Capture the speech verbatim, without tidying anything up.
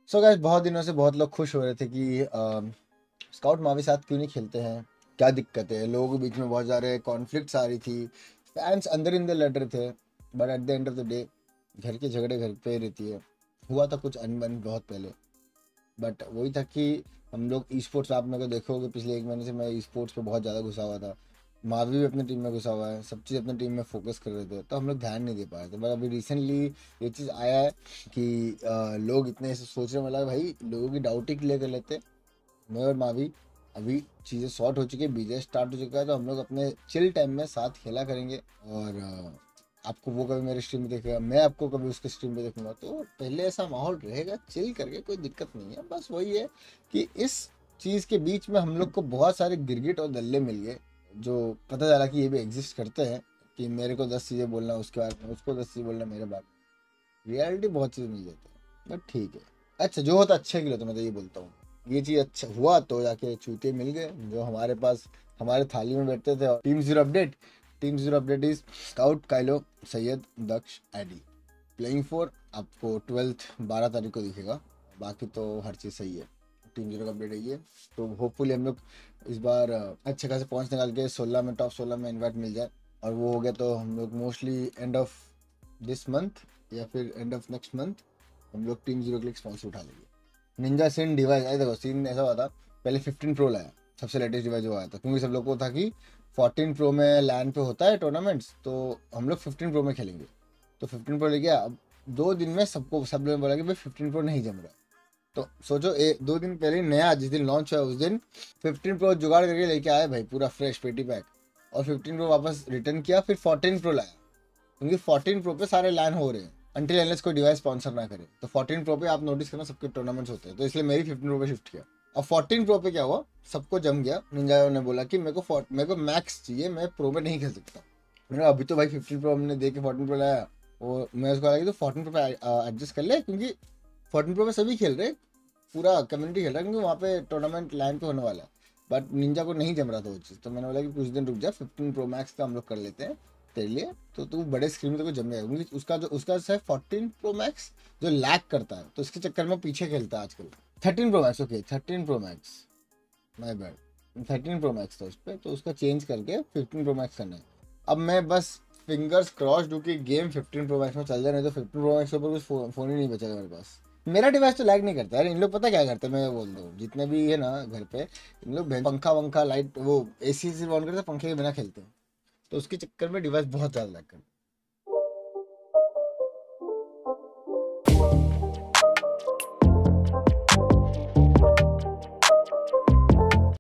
So guys, बहुत दिनों से बहुत लोग खुश हो रहे थे कि स्काउट मावी साथ क्यों नहीं खेलते हैं, क्या दिक्कत है। लोगों के बीच में बहुत सारे कॉन्फ्लिक्ट्स आ रही थी, फैंस अंदर ही अंदर लड़ रहे थे। But at the end of the day घर के झगड़े घर पे ही रहती है। हुआ था कुछ अनबन बहुत पहले, बट वही था कि हम लोग ई स्पोर्ट्स, आप मेरे को देखोगे पिछले एक महीने से मैं ई स्पोर्ट्स पे बहुत ज़्यादा घुसा हुआ था। मावी भी अपनी टीम में घुसा हुआ है, सब चीज़ अपनी टीम में फोकस कर रहे थे, तो हम लोग ध्यान नहीं दे पा रहे थे। बट अभी रिसेंटली ये चीज़ आया है कि अ, लोग इतने ऐसे सोच रहे, मतलब भाई लोगों की डाउट ही क्लियर कर लेते। मैं और मावी अभी चीज़ें सॉर्ट हो चुकी है, बीजे स्टार्ट हो चुका है, तो हम लोग अपने चिल टाइम में साथ खेला करेंगे। और अ, आपको वो कभी मेरे स्ट्रीम में देखेगा, मैं आपको कभी उसके स्ट्रीम में देखूंगा, तो पहले ऐसा माहौल रहेगा चिल करके, कोई दिक्कत नहीं है। बस वही है कि इस चीज़ के बीच में हम लोग को बहुत सारे गिरगिट और दल्ले मिल गए, जो पता चला कि ये भी एग्जिस्ट करते हैं। कि मेरे को दस चीज़ें बोलना उसके बारे में, उसको दस चीज़ें बोलना मेरे बारे में। रियलिटी बहुत चीज़ मिल जाती है, बट ठीक है। अच्छा, जो होता अच्छे के लिए, तो मैं तो ये बोलता हूँ ये चीज़ अच्छा हुआ तो जाके चूते मिल गए जो हमारे पास हमारे थाली में बैठते थे। Team zero update, team zero update is Scout, Kylo, Syed, Daksh, Ady playing four. आपको ट्वेल्थ बारह तारीख को दिखेगा, बाकी तो हर चीज़ सही है। टीम जीरो का अपडेट है ये। तो होपफुली हम लोग इस बार अ, अच्छे खासे पहुँच निकाल के सोलह में, टॉप सोलह में इन्वाइट मिल जाए। और वो हो गया तो हम लोग mostly end of this month या फिर एंड ऑफ नेक्स्ट मंथ हम लोग टीम जीरो के लिए स्पॉन्सर उठा लेंगे। निंजा सिन डिवाइस आई, देखो सीन ऐसा हुआ था। पहले फिफ्टीन प्रो लाया, सबसे लेटेस्ट डिवाइस जो आया था, क्योंकि सब लोग को था कि फोर्टीन प्रो में लैन पे होता है टूर्नामेंट्स, तो हम लोग फिफ्टीन प्रो में खेलेंगे। तो फिफ्टीन प्रो लेके आया। अब दो दिन में सबको सब लोगों ने बोला कि भाई फिफ्टीन प्रो नहीं जम रहा है। तो सोचो, ए, दो दिन पहले नया जिस दिन लॉन्च हुआ उस दिन फिफ्टीन प्रो जुगाड़ करके लेके आए भाई, पूरा फ्रेश पेटी पैक। और फिफ्टीन प्रो वापस रिटर्न किया, फिर फोर्टीन प्रो लाया, क्योंकि फोर्टीन प्रो पे सारे लैन हो रहे हैं अंटिल एनलेस कोई डिवाइस स्पॉन्सर ना करे। तो फोर्टीन प्रो पे आप नोटिस करना सबके टूर्नामेंट्स होते हैं, तो इसलिए मेरी फिफ्टीन प्रो पे शिफ्ट किया। और फोर्टीन प्रो पे क्या हुआ, सबको जम गया। निंजा ने बोला कि मेरे को फोर- मेरे को मैक्स चाहिए, मैं प्रो में नहीं खेल सकता। मैंने कहा, अभी तो भाई फिफ्टीन प्रो हमने दे के फोर्टीन प्रो लाया। और मैं उसको लगा कि तो फोर्टीन प्रो पे एडजस्ट कर ले, क्योंकि फोर्टीन प्रो पे सभी खेल रहे, पूरा कम्युनिटी खेल रहा है, क्योंकि वहाँ पे टूर्नामेंट लाइन पे होने वाला है। बट निंजा को नहीं जम रहा था वो चीज़, तो मैंने बोला कि कुछ दिन रुक जा, फिफ्टीन प्रो मैक्स का हम लोग कर लेते हैं तेरे लिए, तो तू बड़े स्क्रीन में तो जम जाएगा। क्योंकि उसका जो उसका है फोर्टीन प्रो मैक्स जो लैग करता है, तो इसके चक्कर में पीछे खेलता है आजकल। Thirteen pro max, okay thirteen pro max, my bad. Thirteen pro max था उस पर, तो उसका चेंज करके फिफ्टीन प्रो मैक्स करना है। अब मैं बस फिंगर्स क्रॉस डू कि गेम फिफ्टीन प्रो मैक्स में चल जाए, नहीं तो फिफ्टीन प्रो मैक्स के ऊपर कुछ फो, फोन ही नहीं बचेगा मेरे पास। मेरा डिवाइस तो लैग नहीं करता है। इन लोग पता क्या करते हैं, मैं बोल दूँ, जितने भी है ना घर पे, इन लोग पंखा वंखा लाइट वो ए सी ऑन करते, पंखे के बिना खेलते हैं, तो उसके चक्कर में डिवाइस बहुत ज़्यादा लैग करता है।